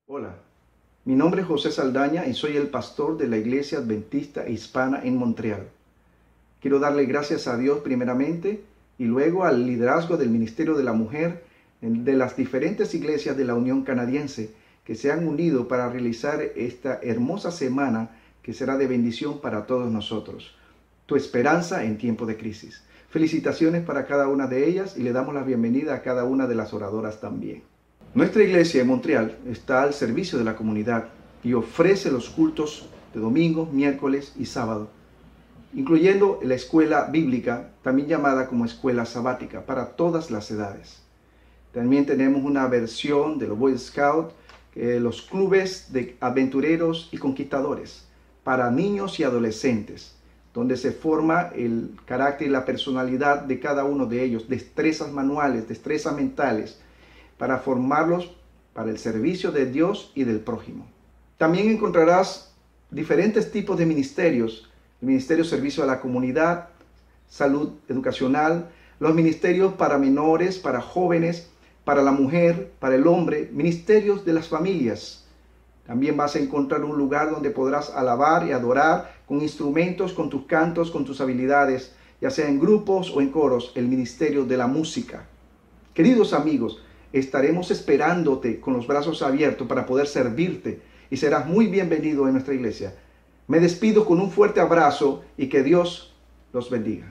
Hola, mi nombre es José Saldaña y soy el pastor de la Iglesia Adventista Hispana en Montreal. Quiero darle gracias a Dios primeramente y luego al liderazgo del Ministerio de la Mujer de las diferentes iglesias de la Unión Canadiense que se han unido para realizar esta hermosa semana que será de bendición para todos nosotros. Tu esperanza en tiempo de crisis. Felicitaciones para cada una de ellas y le damos la bienvenida a cada una de las oradoras también. Nuestra iglesia en Montreal está al servicio de la comunidad y ofrece los cultos de domingo, miércoles y sábado, incluyendo la escuela bíblica, también llamada como escuela sabática, para todas las edades. También tenemos una versión de los Boy Scouts, los clubes de aventureros y conquistadores, para niños y adolescentes, donde se forma el carácter y la personalidad de cada uno de ellos, destrezas manuales, destrezas mentales, para formarlos para el servicio de Dios y del prójimo. También encontrarás diferentes tipos de ministerios: el ministerio de servicio a la comunidad, salud educacional, los ministerios para menores, para jóvenes, para la mujer, para el hombre, ministerios de las familias. También vas a encontrar un lugar donde podrás alabar y adorar con instrumentos, con tus cantos, con tus habilidades, ya sea en grupos o en coros, el ministerio de la música. Queridos amigos, estaremos esperándote con los brazos abiertos para poder servirte y serás muy bienvenido en nuestra iglesia. Me despido con un fuerte abrazo y que Dios los bendiga.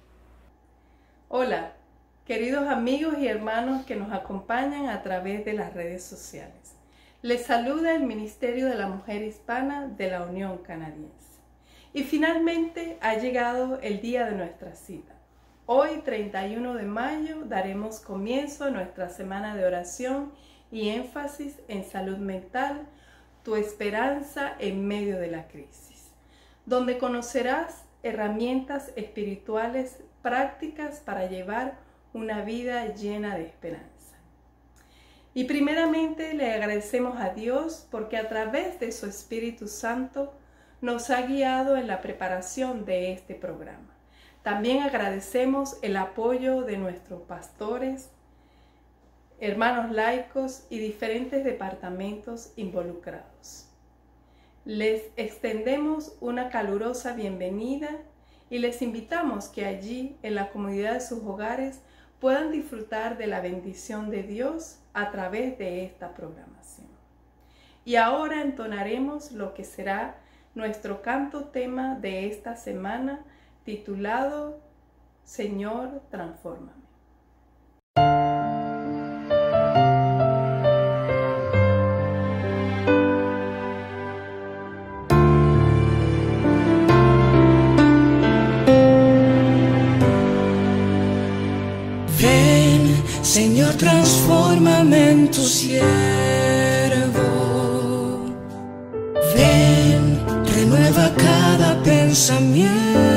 Hola, queridos amigos y hermanos que nos acompañan a través de las redes sociales. Les saluda el Ministerio de la Mujer Hispana de la Unión Canadiense. Y finalmente ha llegado el día de nuestra cita. Hoy, 31 de mayo, daremos comienzo a nuestra semana de oración y énfasis en salud mental, tu esperanza en medio de la crisis, donde conocerás herramientas espirituales prácticas para llevar una vida llena de esperanza. Y primeramente le agradecemos a Dios porque a través de su Espíritu Santo nos ha guiado en la preparación de este programa. También agradecemos el apoyo de nuestros pastores, hermanos laicos y diferentes departamentos involucrados. Les extendemos una calurosa bienvenida y les invitamos que allí, en la comunidad de sus hogares, puedan disfrutar de la bendición de Dios a través de esta programación. Y ahora entonaremos lo que será nuestro canto tema de esta semana, titulado Señor, transfórmame. Ven, Señor, transfórmame en tu siervo. Ven, renueva cada pensamiento.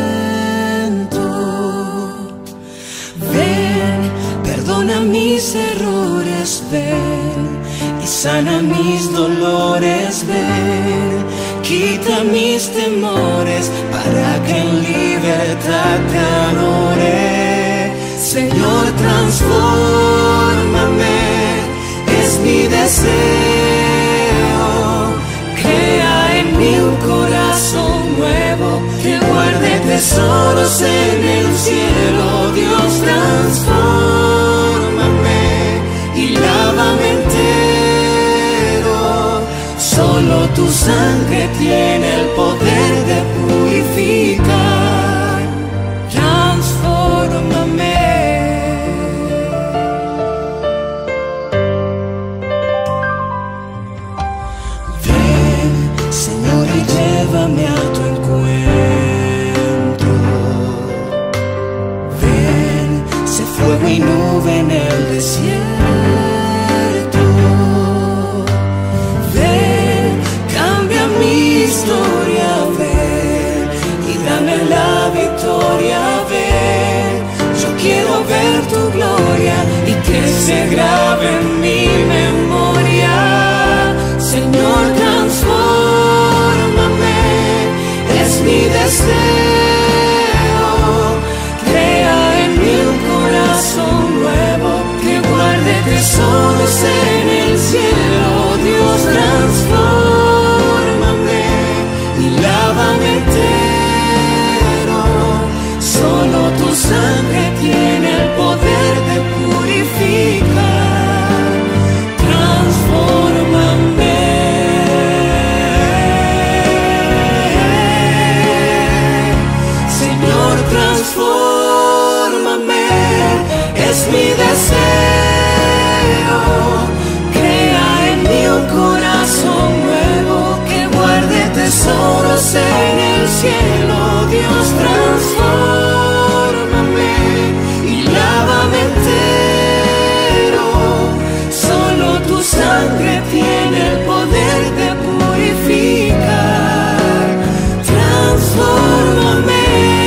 Perdona mis errores, ven, y sana mis dolores, ven, quita mis temores, para que en libertad te adore. Señor, transfórmame, es mi deseo, crea en mí un corazón nuevo, que guarde tesoros en el cielo. Dios, transfórmame y lávame entero. Solo tu sangre tiene el poder de purificar. Transfórmame. Ven, Señor, y llévame a tu encuentro. Fuego y nube en el desierto. Ven, cambia mi historia, ven, y dame la victoria, ven. Yo quiero ver tu gloria y que se grabe en mi memoria. Señor, transfórmame, es mi deseo. Nuevo, que guarde tesoros en el cielo. Dios, cielo, Dios, transfórmame y lávame entero. Solo tu sangre tiene el poder de purificar. Transfórmame.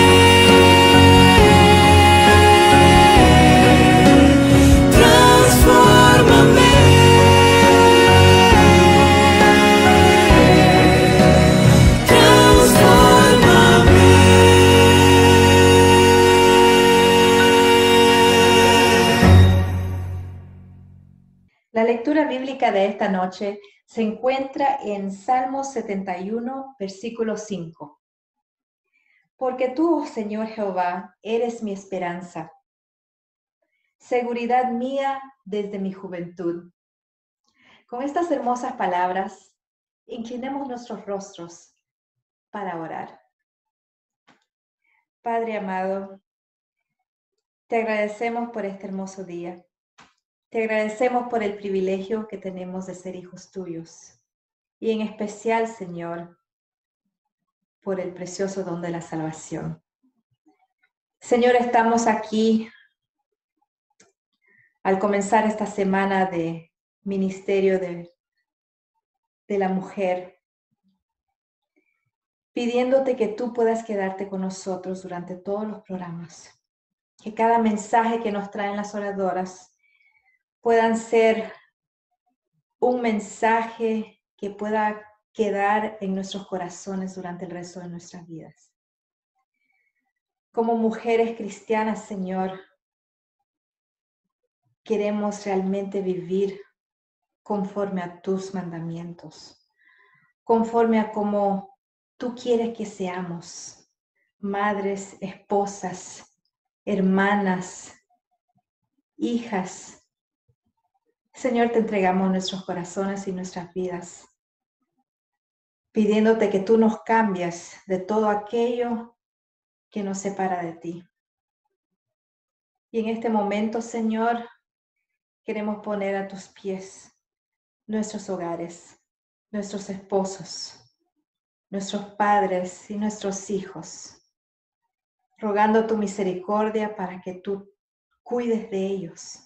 La lectura bíblica de esta noche se encuentra en Salmo 71, versículo 5. Porque tú, oh Señor Jehová, eres mi esperanza, seguridad mía desde mi juventud. Con estas hermosas palabras, inclinemos nuestros rostros para orar. Padre amado, te agradecemos por este hermoso día. Te agradecemos por el privilegio que tenemos de ser hijos tuyos y en especial, Señor, por el precioso don de la salvación. Señor, estamos aquí al comenzar esta semana de ministerio de la mujer, pidiéndote que tú puedas quedarte con nosotros durante todos los programas, que cada mensaje que nos traen las oradoras puedan ser un mensaje que pueda quedar en nuestros corazones durante el resto de nuestras vidas. Como mujeres cristianas, Señor, queremos realmente vivir conforme a tus mandamientos, conforme a cómo tú quieres que seamos, madres, esposas, hermanas, hijas. Señor, te entregamos nuestros corazones y nuestras vidas, pidiéndote que tú nos cambies de todo aquello que nos separa de ti. Y en este momento, Señor, queremos poner a tus pies nuestros hogares, nuestros esposos, nuestros padres y nuestros hijos, rogando tu misericordia para que tú cuides de ellos.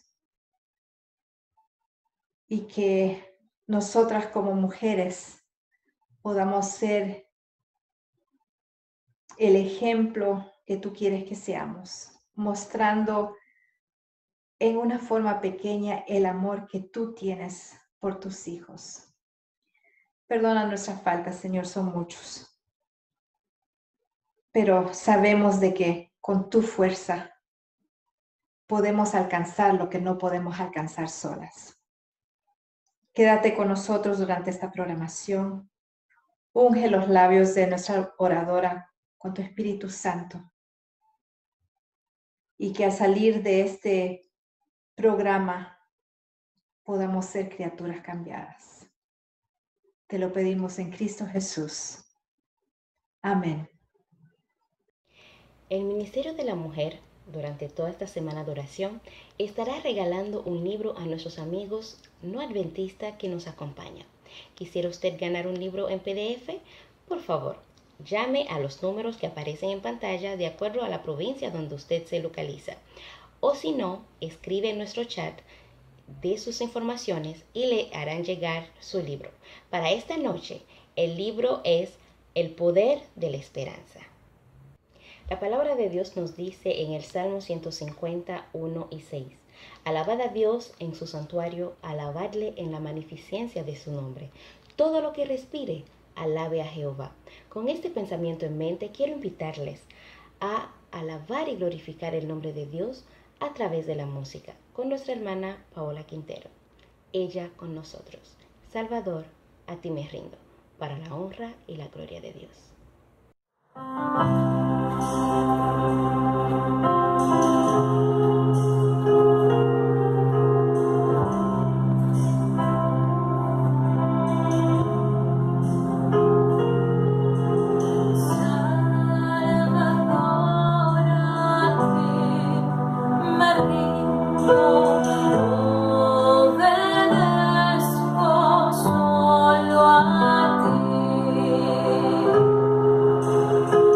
Y que nosotras como mujeres podamos ser el ejemplo que tú quieres que seamos, mostrando en una forma pequeña el amor que tú tienes por tus hijos. Perdona nuestras faltas, Señor, son muchos. Pero sabemos de que con tu fuerza podemos alcanzar lo que no podemos alcanzar solas. Quédate con nosotros durante esta programación. Unge los labios de nuestra oradora con tu Espíritu Santo. Y que al salir de este programa podamos ser criaturas cambiadas. Te lo pedimos en Cristo Jesús. Amén. El Ministerio de la Mujer, durante toda esta semana de oración, estará regalando un libro a nuestros amigos no adventistas que nos acompañan. ¿Quisiera usted ganar un libro en PDF? Por favor, llame a los números que aparecen en pantalla de acuerdo a la provincia donde usted se localiza. O si no, escribe en nuestro chat de sus informaciones y le harán llegar su libro. Para esta noche, el libro es El Poder de la Esperanza. La palabra de Dios nos dice en el Salmo 150, 1 y 6. Alabad a Dios en su santuario, alabadle en la magnificencia de su nombre. Todo lo que respire, alabe a Jehová. Con este pensamiento en mente, quiero invitarles a alabar y glorificar el nombre de Dios a través de la música, con nuestra hermana Paola Quintero. Ella con nosotros. Salvador, a ti me rindo, para la honra y la gloria de Dios. Solo a ti.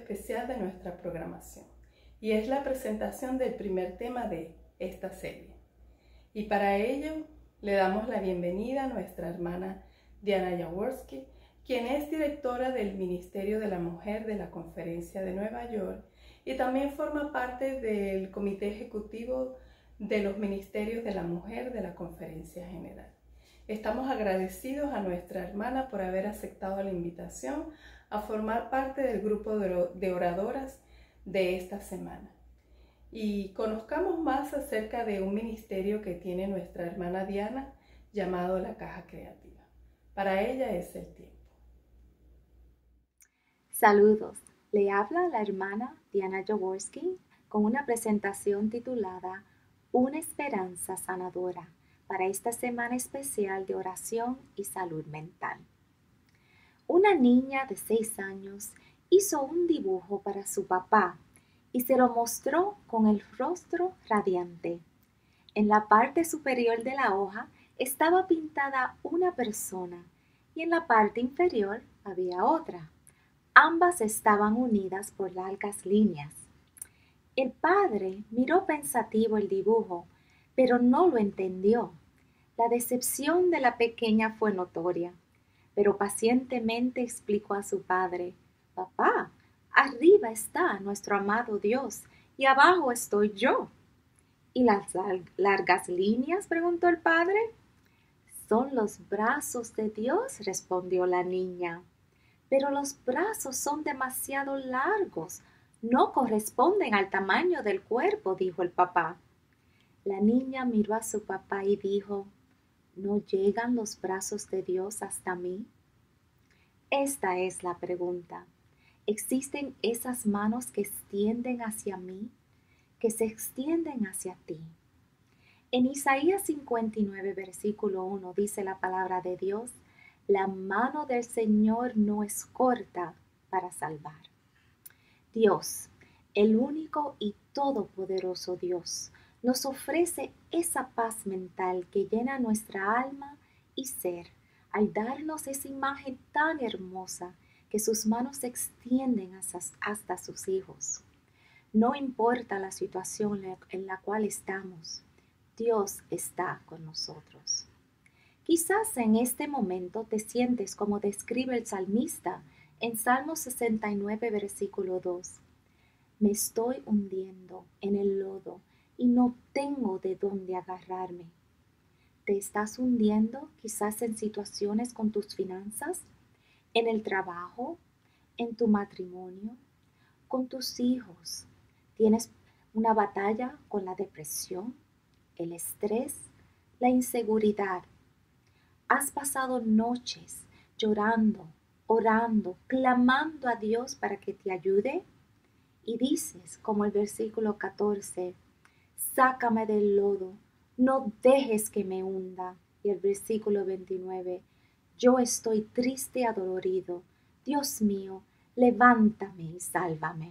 especial de nuestra programación y es la presentación del primer tema de esta serie. Y para ello le damos la bienvenida a nuestra hermana Diana Jaworski, quien es directora del Ministerio de la Mujer de la Conferencia de Nueva York y también forma parte del Comité Ejecutivo de los Ministerios de la Mujer de la Conferencia General. Estamos agradecidos a nuestra hermana por haber aceptado la invitación a formar parte del grupo de oradoras de esta semana. Y conozcamos más acerca de un ministerio que tiene nuestra hermana Diana llamado La Caja Creativa. Para ella es el tiempo. Saludos, le habla la hermana Diana Jaworski con una presentación titulada Una esperanza sanadora para esta semana especial de oración y salud mental. Una niña de 6 años hizo un dibujo para su papá y se lo mostró con el rostro radiante. En la parte superior de la hoja estaba pintada una persona y en la parte inferior había otra. Ambas estaban unidas por largas líneas. El padre miró pensativo el dibujo, pero no lo entendió. La decepción de la pequeña fue notoria, pero pacientemente explicó a su padre: «Papá, arriba está nuestro amado Dios y abajo estoy yo». «¿Y las largas líneas?», preguntó el padre. «Son los brazos de Dios», respondió la niña. «Pero los brazos son demasiado largos, no corresponden al tamaño del cuerpo», dijo el papá. La niña miró a su papá y dijo: «¿No llegan los brazos de Dios hasta mí?». Esta es la pregunta. ¿Existen esas manos que extienden hacia mí, que se extienden hacia ti? En Isaías 59, versículo 1, dice la palabra de Dios: «La mano del Señor no es corta para salvar». Dios, el único y todopoderoso Dios, nos ofrece esa paz mental que llena nuestra alma y ser al darnos esa imagen tan hermosa que sus manos se extienden hasta sus hijos. No importa la situación en la cual estamos, Dios está con nosotros. Quizás en este momento te sientes como describe el salmista en Salmo 69, versículo 2. «Me estoy hundiendo en el lodo y no tengo de dónde agarrarme». ¿Te estás hundiendo quizás en situaciones con tus finanzas, en el trabajo, en tu matrimonio, con tus hijos? ¿Tienes una batalla con la depresión, el estrés, la inseguridad? ¿Has pasado noches llorando, orando, clamando a Dios para que te ayude? Y dices, como el versículo 14, «Sácame del lodo, no dejes que me hunda». Y el versículo 29, «Yo estoy triste y adolorido, Dios mío, levántame y sálvame».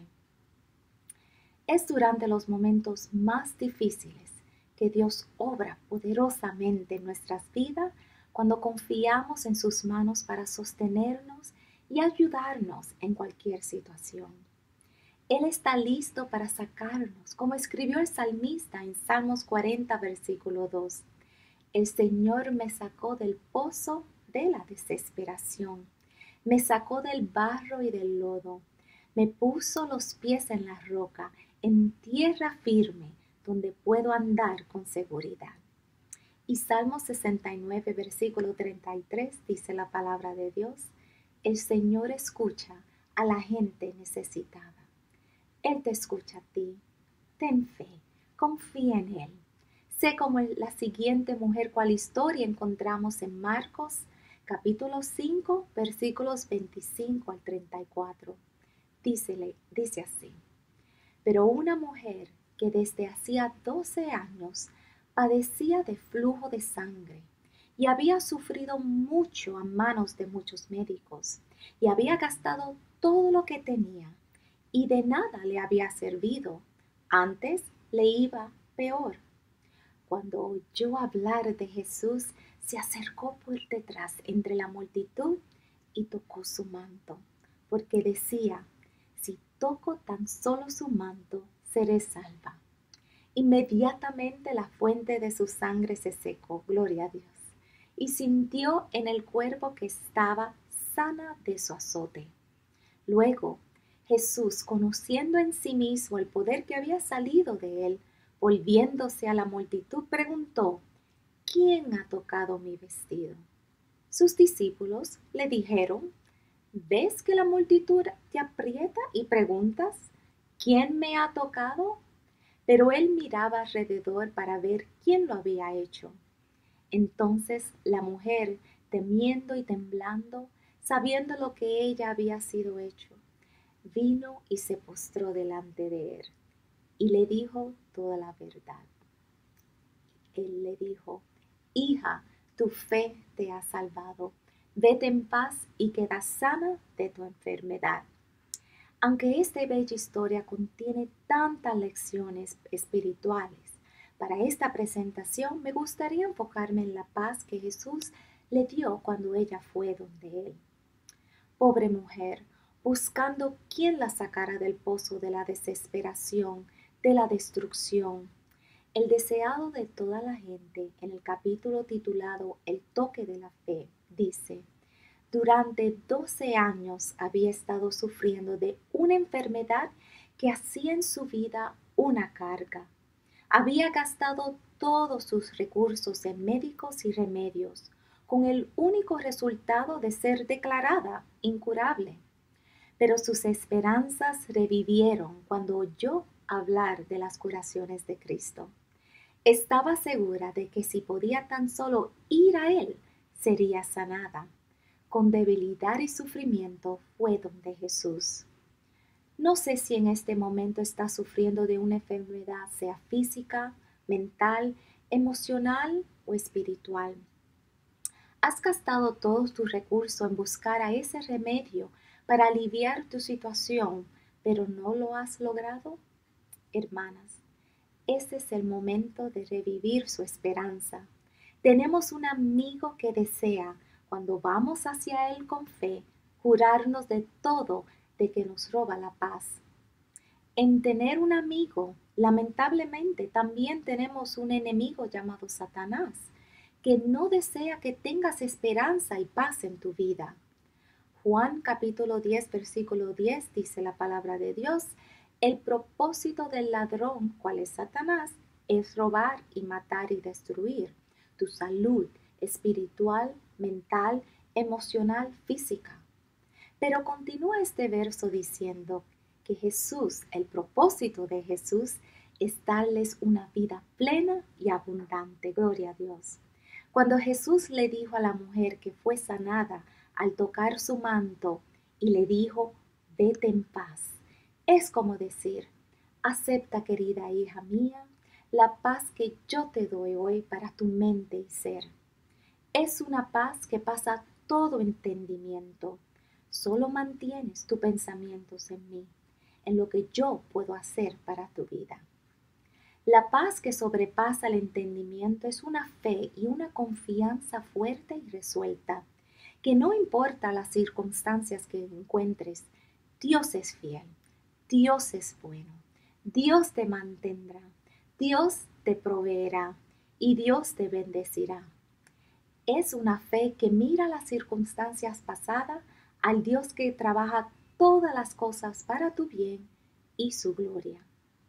Es durante los momentos más difíciles que Dios obra poderosamente en nuestras vidas cuando confiamos en sus manos para sostenernos y ayudarnos en cualquier situación. Él está listo para sacarnos, como escribió el salmista en Salmos 40, versículo 2. «El Señor me sacó del pozo de la desesperación, me sacó del barro y del lodo, me puso los pies en la roca, en tierra firme, donde puedo andar con seguridad». Y Salmo 69, versículo 33 dice la palabra de Dios: «El Señor escucha a la gente necesitada». Él te escucha a ti. Ten fe, confía en Él. Sé como la siguiente mujer cual historia encontramos en Marcos, capítulo 5, versículos 25 al 34. Dice así: «Pero una mujer que desde hacía 12 años padecía de flujo de sangre y había sufrido mucho a manos de muchos médicos y había gastado todo lo que tenía y de nada le había servido, antes le iba peor. Cuando oyó hablar de Jesús, se acercó por detrás entre la multitud y tocó su manto, porque decía: si toco tan solo su manto, seré salva. Inmediatamente la fuente de su sangre se secó, gloria a Dios, y sintió en el cuerpo que estaba sana de su azote. Luego, Jesús, conociendo en sí mismo el poder que había salido de él, volviéndose a la multitud, preguntó: ¿Quién ha tocado mi vestido? Sus discípulos le dijeron: ¿Ves que la multitud te aprieta y preguntas: ¿Quién me ha tocado? Pero él miraba alrededor para ver quién lo había hecho. Entonces la mujer, temiendo y temblando, sabiendo lo que ella había sido hecho, vino y se postró delante de él y le dijo toda la verdad. Él le dijo: Hija, tu fe te ha salvado. Vete en paz y queda sana de tu enfermedad. Aunque esta bella historia contiene tantas lecciones espirituales, para esta presentación me gustaría enfocarme en la paz que Jesús le dio cuando ella fue donde él. Pobre mujer, buscando quién la sacara del pozo de la desesperación, de la destrucción. El deseado de toda la gente, en el capítulo titulado El toque de la fe, dice: durante 12 años había estado sufriendo de una enfermedad que hacía en su vida una carga. Había gastado todos sus recursos en médicos y remedios, con el único resultado de ser declarada incurable. Pero sus esperanzas revivieron cuando oyó hablar de las curaciones de Cristo. Estaba segura de que si podía tan solo ir a Él, sería sanada. Con debilidad y sufrimiento fue donde Jesús. No sé si en este momento estás sufriendo de una enfermedad, sea física, mental, emocional o espiritual. ¿Has gastado todos tus recursos en buscar a ese remedio para aliviar tu situación, pero no lo has logrado? Hermanas, este es el momento de revivir su esperanza. Tenemos un amigo que desea, cuando vamos hacia Él con fe, jurarnos de todo de que nos roba la paz. En tener un amigo, lamentablemente, también tenemos un enemigo llamado Satanás, que no desea que tengas esperanza y paz en tu vida. Juan capítulo 10, versículo 10 dice la palabra de Dios: el propósito del ladrón, cual es Satanás, es robar y matar y destruir tu salud espiritual, mental, emocional, física. Pero continúa este verso diciendo que Jesús, el propósito de Jesús, es darles una vida plena y abundante. Gloria a Dios. Cuando Jesús le dijo a la mujer que fue sanada al tocar su manto y le dijo: vete en paz, es como decir: acepta, querida hija mía, la paz que yo te doy hoy para tu mente y ser. Es una paz que pasa todo entendimiento. Solo mantienes tus pensamientos en mí, en lo que yo puedo hacer para tu vida. La paz que sobrepasa el entendimiento es una fe y una confianza fuerte y resuelta, que no importa las circunstancias que encuentres, Dios es fiel, Dios es bueno, Dios te mantendrá, Dios te proveerá y Dios te bendecirá. Es una fe que mira las circunstancias pasadas al Dios que trabaja todas las cosas para tu bien y su gloria.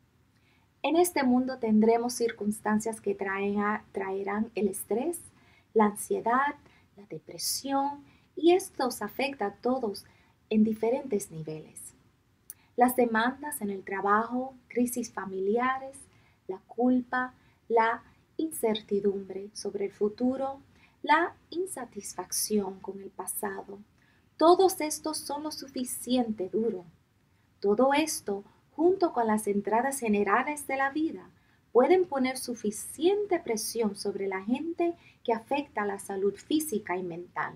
En este mundo tendremos circunstancias que traerán el estrés, la ansiedad, la depresión, y esto os afecta a todos en diferentes niveles. Las demandas en el trabajo, crisis familiares, la culpa, la incertidumbre sobre el futuro, la insatisfacción con el pasado. Todos estos son lo suficiente duro. Todo esto, junto con las entradas generales de la vida, pueden poner suficiente presión sobre la gente que afecta a la salud física y mental.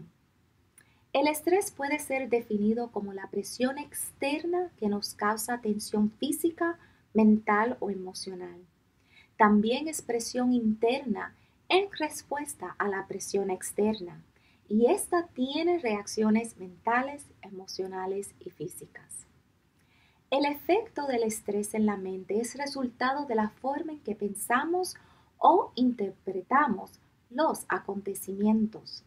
El estrés puede ser definido como la presión externa que nos causa tensión física, mental o emocional. También es presión interna en respuesta a la presión externa, y esta tiene reacciones mentales, emocionales y físicas. El efecto del estrés en la mente es resultado de la forma en que pensamos o interpretamos los acontecimientos.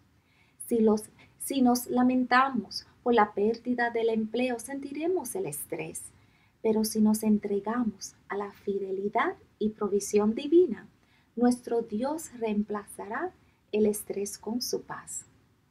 Si nos lamentamos por la pérdida del empleo, sentiremos el estrés. Pero si nos entregamos a la fidelidad y provisión divina, nuestro Dios reemplazará el estrés con su paz.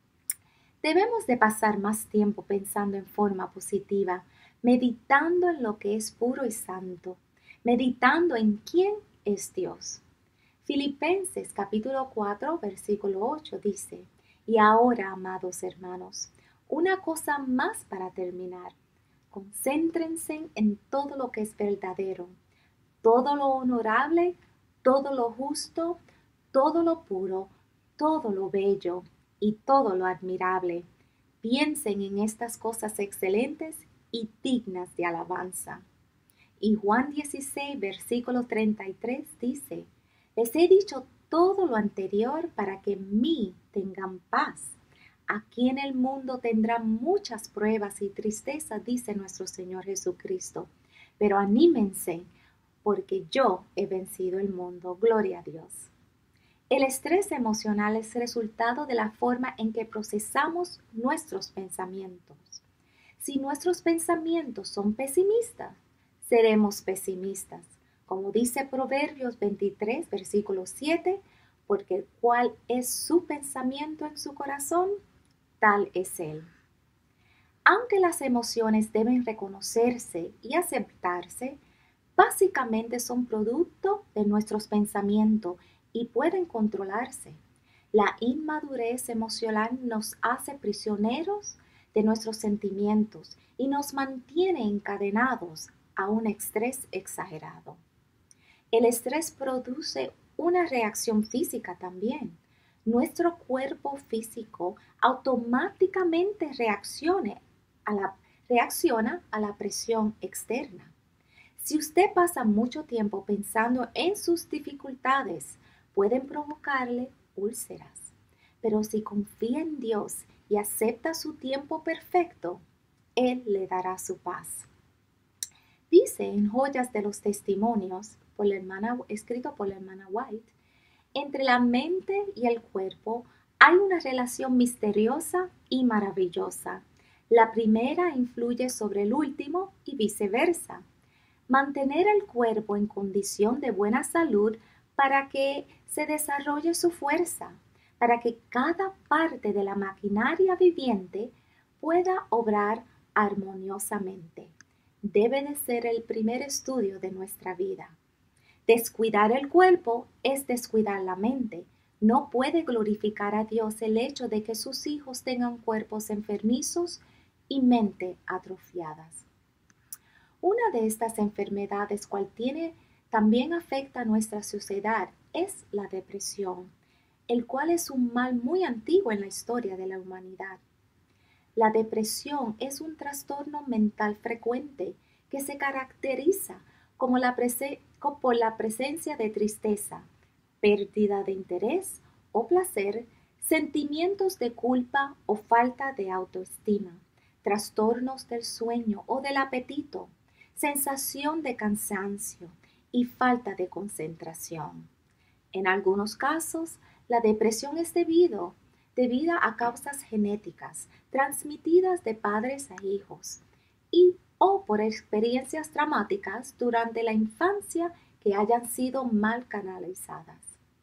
Debemos de pasar más tiempo pensando en forma positiva, meditando en lo que es puro y santo, meditando en quién es Dios. Filipenses capítulo 4, versículo 8 dice, y ahora, amados hermanos, una cosa más para terminar. Concéntrense en todo lo que es verdadero, todo lo honorable, todo lo justo, todo lo puro, todo lo bello y todo lo admirable. Piensen en estas cosas excelentes y dignas de alabanza. Y Juan 16, versículo 33 dice, les he dicho todo lo anterior para que en mí tengan paz. Aquí en el mundo tendrán muchas pruebas y tristezas, dice nuestro Señor Jesucristo. Pero anímense, porque yo he vencido el mundo. Gloria a Dios. El estrés emocional es resultado de la forma en que procesamos nuestros pensamientos. Si nuestros pensamientos son pesimistas, seremos pesimistas. Como dice Proverbios 23, versículo 7, porque cuál es su pensamiento en su corazón, tal es él. Aunque las emociones deben reconocerse y aceptarse, básicamente son producto de nuestros pensamientos y pueden controlarse. La inmadurez emocional nos hace prisioneros de nuestros sentimientos y nos mantiene encadenados a un estrés exagerado. El estrés produce una reacción física también. Nuestro cuerpo físico automáticamente reacciona a la presión externa. Si usted pasa mucho tiempo pensando en sus dificultades, pueden provocarle úlceras. Pero si confía en Dios y acepta su tiempo perfecto, Él le dará su paz. Dice en Joyas de los Testimonios, escrito por la hermana White, entre la mente y el cuerpo hay una relación misteriosa y maravillosa. La primera influye sobre el último y viceversa. Mantener el cuerpo en condición de buena salud para que se desarrolle su fuerza, para que cada parte de la maquinaria viviente pueda obrar armoniosamente. Debe de ser el primer estudio de nuestra vida. Descuidar el cuerpo es descuidar la mente. No puede glorificar a Dios el hecho de que sus hijos tengan cuerpos enfermizos y mente atrofiadas. Una de estas enfermedades, cual también afecta a nuestra sociedad, es la depresión, el cual es un mal muy antiguo en la historia de la humanidad. La depresión es un trastorno mental frecuente que se caracteriza por la presencia de tristeza, pérdida de interés o placer, sentimientos de culpa o falta de autoestima, trastornos del sueño o del apetito, sensación de cansancio y falta de concentración. En algunos casos, la depresión es debida a causas genéticas transmitidas de padres a hijos o por experiencias dramáticas durante la infancia que hayan sido mal canalizadas.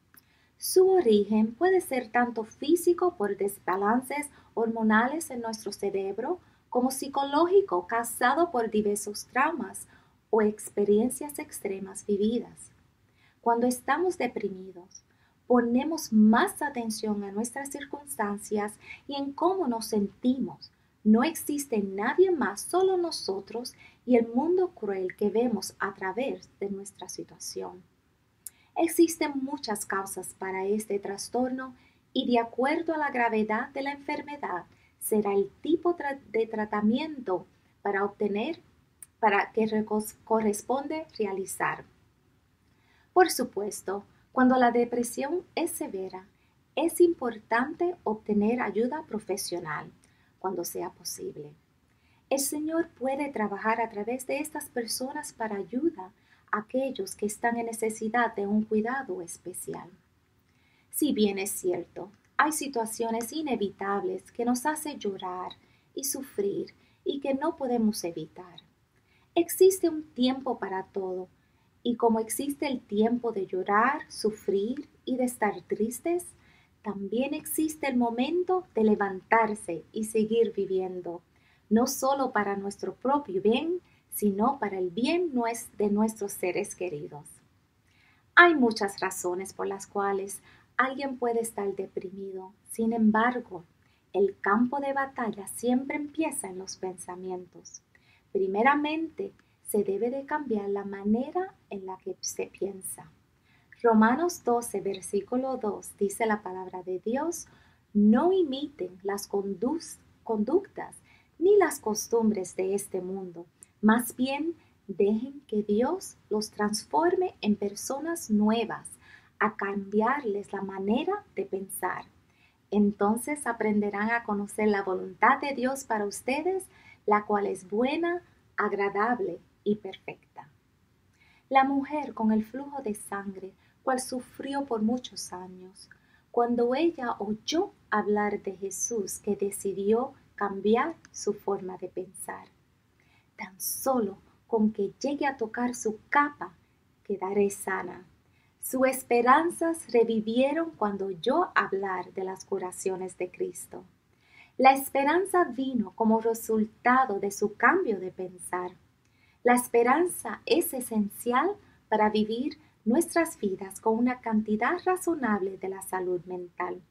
Su origen puede ser tanto físico por desbalances hormonales en nuestro cerebro como psicológico causado por diversos traumas o experiencias extremas vividas. Cuando estamos deprimidos, ponemos más atención a nuestras circunstancias y en cómo nos sentimos. No existe nadie más, solo nosotros y el mundo cruel que vemos a través de nuestra situación. Existen muchas causas para este trastorno y de acuerdo a la gravedad de la enfermedad será el tipo de tratamiento para que corresponde realizar. Por supuesto, cuando la depresión es severa, es importante obtener ayuda profesional cuando sea posible. El Señor puede trabajar a través de estas personas para ayudar a aquellos que están en necesidad de un cuidado especial. Si bien es cierto, hay situaciones inevitables que nos hacen llorar y sufrir y que no podemos evitar. Existe un tiempo para todo, y como existe el tiempo de llorar, sufrir y de estar tristes, también existe el momento de levantarse y seguir viviendo, no solo para nuestro propio bien, sino para el bien de nuestros seres queridos. Hay muchas razones por las cuales alguien puede estar deprimido. Sin embargo, el campo de batalla siempre empieza en los pensamientos. Primeramente, se debe de cambiar la manera en la que se piensa. Romanos 12, versículo 2 dice la palabra de Dios: no imiten las conductas ni las costumbres de este mundo, más bien dejen que Dios los transforme en personas nuevas, a cambiarles la manera de pensar. Entonces aprenderán a conocer la voluntad de Dios para ustedes, la cual es buena, agradable y perfecta. La mujer con el flujo de sangre, cual sufrió por muchos años, cuando ella oyó hablar de Jesús, que decidió cambiar su forma de pensar. Tan solo con que llegue a tocar su capa, quedaré sana. Sus esperanzas revivieron cuando oyó hablar de las curaciones de Cristo. La esperanza vino como resultado de su cambio de pensar. La esperanza es esencial para vivir nuestras vidas con una cantidad razonable de la salud mental.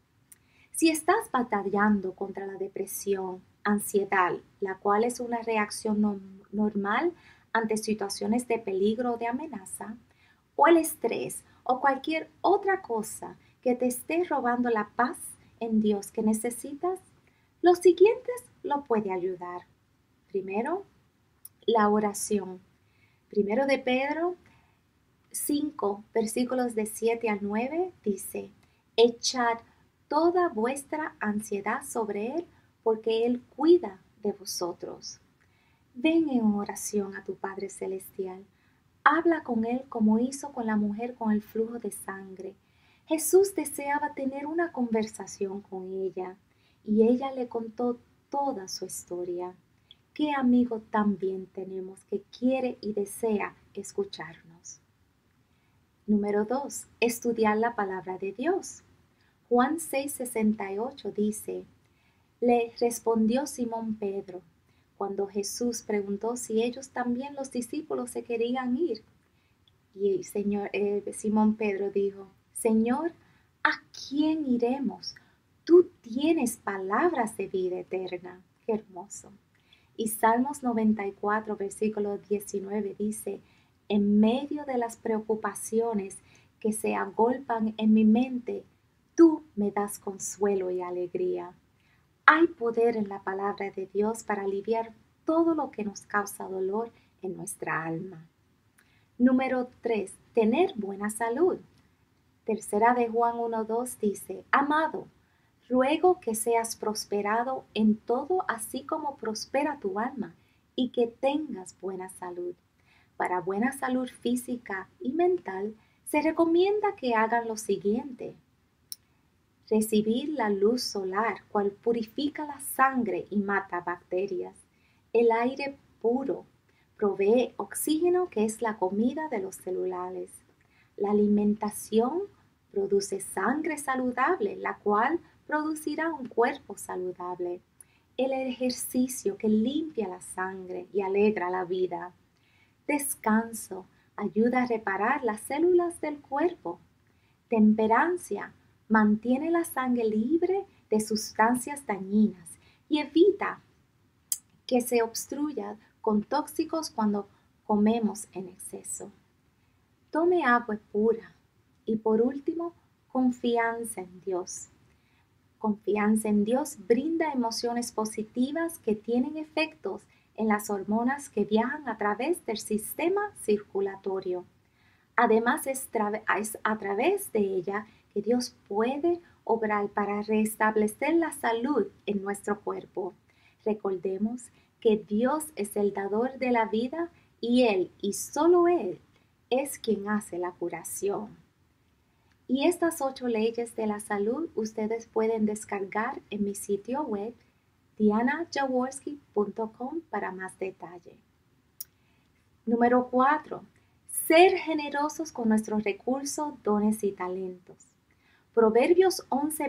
Si estás batallando contra la depresión, ansiedad, la cual es una reacción normal ante situaciones de peligro o de amenaza, o el estrés o cualquier otra cosa que te esté robando la paz en Dios que necesitas, los siguientes lo puede ayudar. Primero, la oración. Primero de Pedro 5, versículos de 7 al 9 dice: echad toda vuestra ansiedad sobre Él, porque Él cuida de vosotros. Ven en oración a tu Padre Celestial. Habla con Él como hizo con la mujer con el flujo de sangre. Jesús deseaba tener una conversación con ella y ella le contó toda su historia. ¿Qué amigo también tenemos que quiere y desea escucharnos? Número 2. Estudiar la palabra de Dios. Juan 6:68 dice: le respondió Simón Pedro, cuando Jesús preguntó si ellos también, los discípulos, se querían ir. Y Simón Pedro dijo: Señor, ¿a quién iremos? Tú tienes palabras de vida eterna. Qué hermoso. Y Salmos 94, versículo 19 dice: en medio de las preocupaciones que se agolpan en mi mente, tú me das consuelo y alegría. Hay poder en la palabra de Dios para aliviar todo lo que nos causa dolor en nuestra alma. Número 3. Tener buena salud. Tercera de Juan 1:2 dice: amado, ruego que seas prosperado en todo, así como prospera tu alma, y que tengas buena salud. Para buena salud física y mental, se recomienda que hagan lo siguiente: recibir la luz solar, cual purifica la sangre y mata bacterias. El aire puro provee oxígeno, que es la comida de los celulares. La alimentación produce sangre saludable, la cual producirá un cuerpo saludable. El ejercicio, que limpia la sangre y alegra la vida. Descanso ayuda a reparar las células del cuerpo. Temperancia mantiene la sangre libre de sustancias dañinas y evita que se obstruya con tóxicos cuando comemos en exceso. Tome agua pura. Y por último, confianza en Dios. Confianza en Dios brinda emociones positivas que tienen efectos en las hormonas que viajan a través del sistema circulatorio. Además, es a través de ella que Dios puede obrar para restablecer la salud en nuestro cuerpo. Recordemos que Dios es el dador de la vida y Él, y solo Él, es quien hace la curación. Y estas 8 leyes de la salud ustedes pueden descargar en mi sitio web dianajaworski.com para más detalle. Número 4. Ser generosos con nuestros recursos, dones y talentos. Proverbios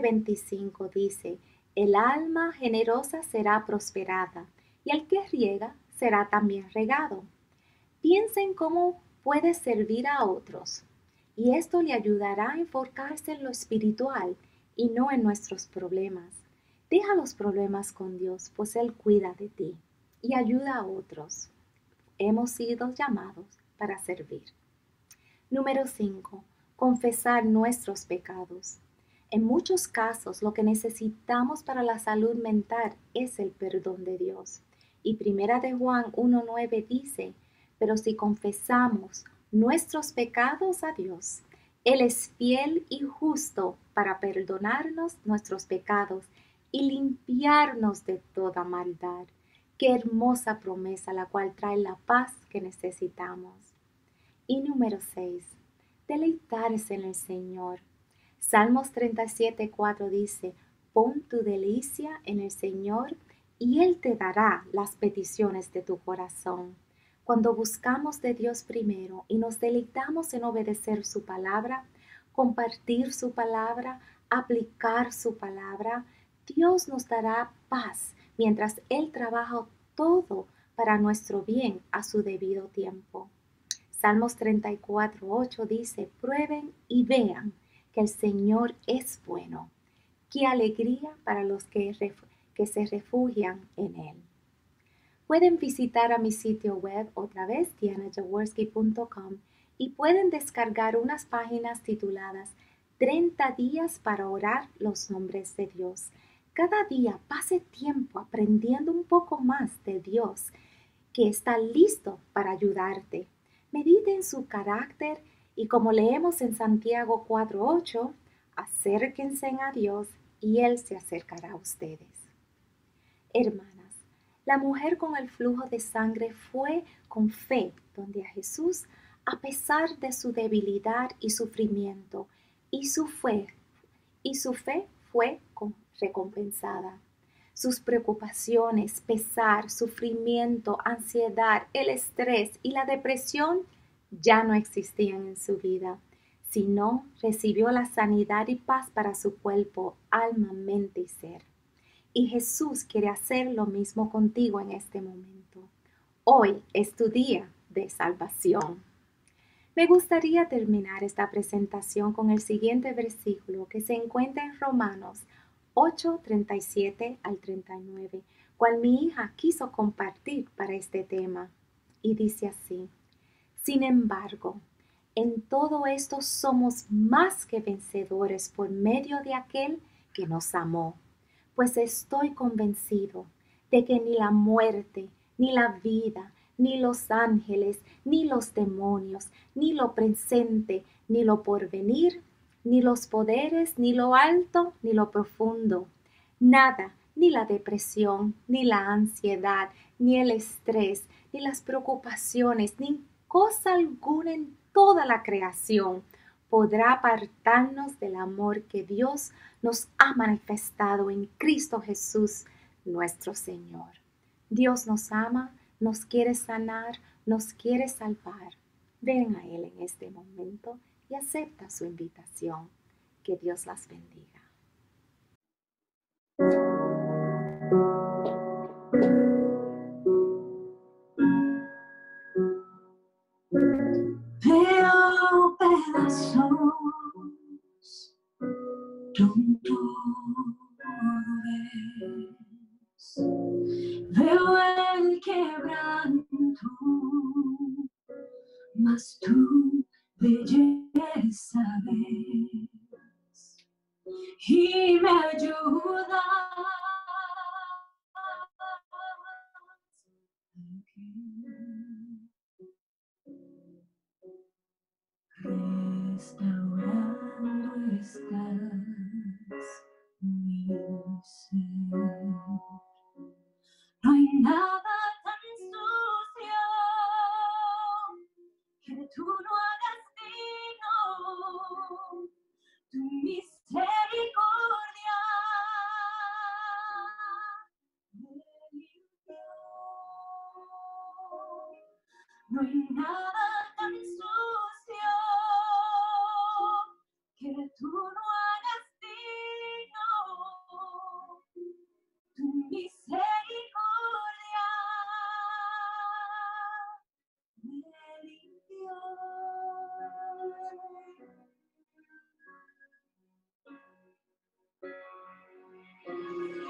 11:25 dice, el alma generosa será prosperada y el que riega será también regado. Piensa en cómo puede servir a otros y esto le ayudará a enfocarse en lo espiritual y no en nuestros problemas. Deja los problemas con Dios, pues Él cuida de ti y ayuda a otros. Hemos sido llamados para servir. Número 5. Confesar nuestros pecados. En muchos casos, lo que necesitamos para la salud mental es el perdón de Dios. Y 1 de Juan 1:9 dice, pero si confesamos nuestros pecados a Dios, Él es fiel y justo para perdonarnos nuestros pecados y limpiarnos de toda maldad. Qué hermosa promesa, la cual trae la paz que necesitamos. Y número 6, deleitarse en el Señor. Salmos 37:4 dice, pon tu delicia en el Señor y Él te dará las peticiones de tu corazón. Cuando buscamos de Dios primero y nos deleitamos en obedecer su palabra, compartir su palabra, aplicar su palabra, Dios nos dará paz mientras Él trabaja todo para nuestro bien a su debido tiempo. Salmos 34:8 dice, prueben y vean que el Señor es bueno. Qué alegría para los que se refugian en Él. Pueden visitar a mi sitio web otra vez, dianajaworski.com, y pueden descargar unas páginas tituladas 30 días para orar los nombres de Dios. Cada día pase tiempo aprendiendo un poco más de Dios, que está listo para ayudarte. Medite en su carácter y como leemos en Santiago 4:8, acérquense a Dios y Él se acercará a ustedes. Hermanas, la mujer con el flujo de sangre fue con fe donde a Jesús, a pesar de su debilidad y sufrimiento, y su fe fue recompensada. Sus preocupaciones, pesar, sufrimiento, ansiedad, el estrés y la depresión ya no existían en su vida, sino recibió la sanidad y paz para su cuerpo, alma, mente y ser. Y Jesús quiere hacer lo mismo contigo en este momento. Hoy es tu día de salvación. Me gustaría terminar esta presentación con el siguiente versículo que se encuentra en Romanos 8:37 al 39, cual mi hija quiso compartir para este tema. Y dice así, sin embargo, en todo esto somos más que vencedores por medio de aquel que nos amó. Pues estoy convencido de que ni la muerte, ni la vida, ni los ángeles, ni los demonios, ni lo presente, ni lo porvenir, ni los poderes, ni lo alto, ni lo profundo, nada, ni la depresión, ni la ansiedad, ni el estrés, ni las preocupaciones, ni cosa alguna en toda la creación podrá apartarnos del amor que Dios nos ha manifestado en Cristo Jesús, nuestro Señor. Dios nos ama, nos quiere sanar, nos quiere salvar. Ven a Él en este momento y acepta su invitación. Que Dios las bendiga. Veo pedazos, tú ves. Veo el quebranto, mas tu belleza ves y me ayudas. Restaurando estás mi ser. No hay nada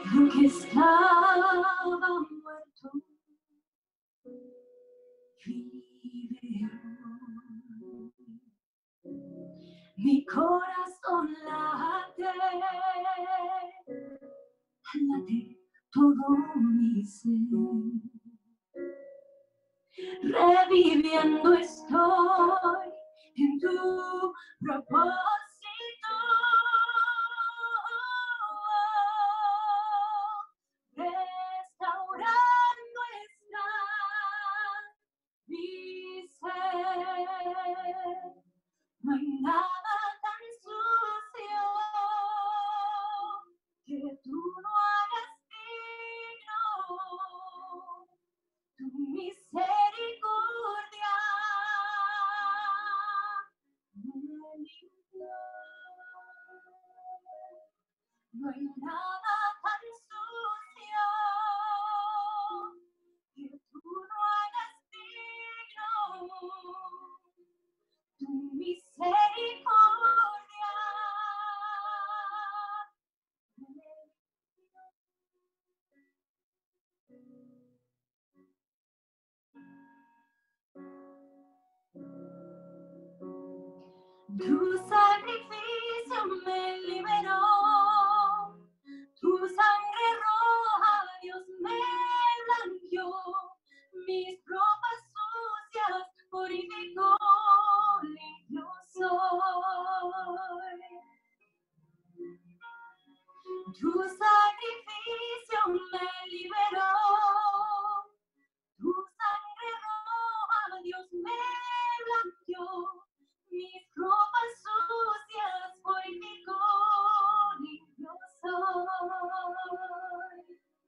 lo que estaba muerto vive hoy. Mi corazón late todo mi ser. Reviviendo estoy en tu propósito. Restaurando está mi ser. No hay nada tan sucio que tú no hagas digno. Tu misericordia me limpió. No hay nada tan sucio que tú no hagas digno. Tu misericordia me limpió. Tu sacrificio me liberó, tu sangre roja, Dios, me blanqueó, mis ropas sucias purificó, limpio soy. Tu sacrificio me liberó, tu sangre roja, Dios, me blanqueó, mis ropas sucias purificó, limpio soy.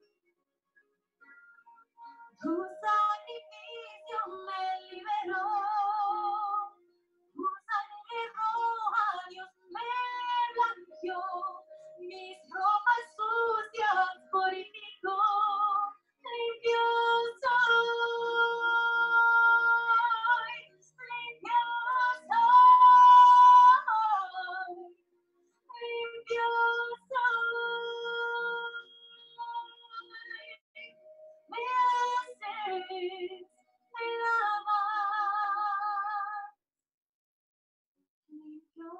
Tu sacrificio me liberó, tu sangre roja, Dios, me blanqueó, mis ropas sucias purificó, limpio soy, limpio soy, limpio soy. Me haces, me lavas, limpio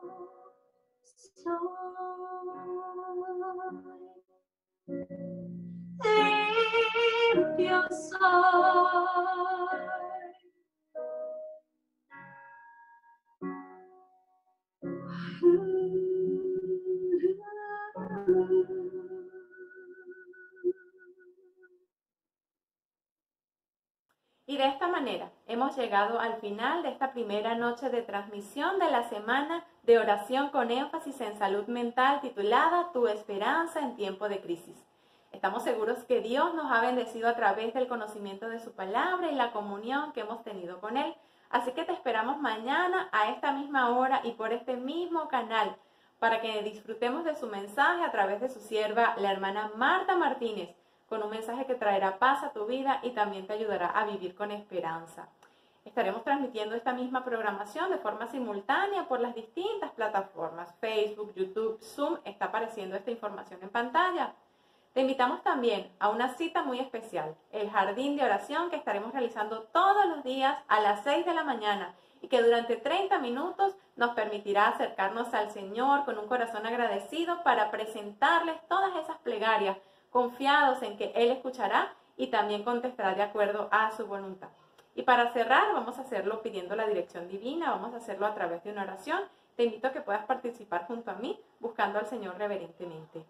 Y de esta manera hemos llegado al final de esta primera noche de transmisión de la semana de oración con énfasis en salud mental titulada Tu esperanza en tiempo de crisis. Estamos seguros que Dios nos ha bendecido a través del conocimiento de su palabra y la comunión que hemos tenido con Él. Así que te esperamos mañana a esta misma hora y por este mismo canal para que disfrutemos de su mensaje a través de su sierva, la hermana Marta Martínez, con un mensaje que traerá paz a tu vida y también te ayudará a vivir con esperanza. Estaremos transmitiendo esta misma programación de forma simultánea por las distintas plataformas, Facebook, YouTube, Zoom, está apareciendo esta información en pantalla. Te invitamos también a una cita muy especial, el jardín de oración que estaremos realizando todos los días a las 6 de la mañana y que durante 30 minutos nos permitirá acercarnos al Señor con un corazón agradecido para presentarles todas esas plegarias, confiados en que Él escuchará y también contestará de acuerdo a su voluntad. Y para cerrar, vamos a hacerlo pidiendo la dirección divina, vamos a hacerlo a través de una oración. Te invito a que puedas participar junto a mí, buscando al Señor reverentemente.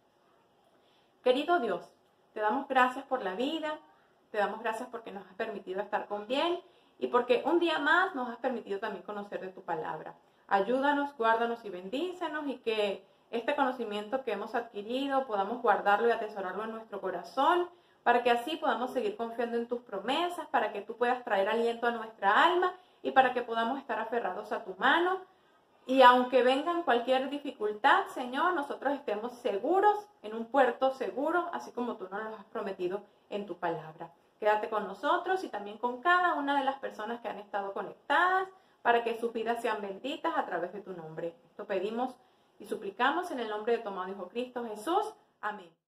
Querido Dios, te damos gracias por la vida, te damos gracias porque nos has permitido estar con bien y porque un día más nos has permitido también conocer de tu palabra. Ayúdanos, guárdanos y bendícenos y que este conocimiento que hemos adquirido podamos guardarlo y atesorarlo en nuestro corazón para que así podamos seguir confiando en tus promesas, para que tú puedas traer aliento a nuestra alma y para que podamos estar aferrados a tu mano. Y aunque vengan cualquier dificultad, Señor, nosotros estemos seguros, en un puerto seguro, así como tú nos lo has prometido en tu palabra. Quédate con nosotros y también con cada una de las personas que han estado conectadas para que sus vidas sean benditas a través de tu nombre. Esto pedimos y suplicamos en el nombre de tu amado Hijo Cristo Jesús. Amén.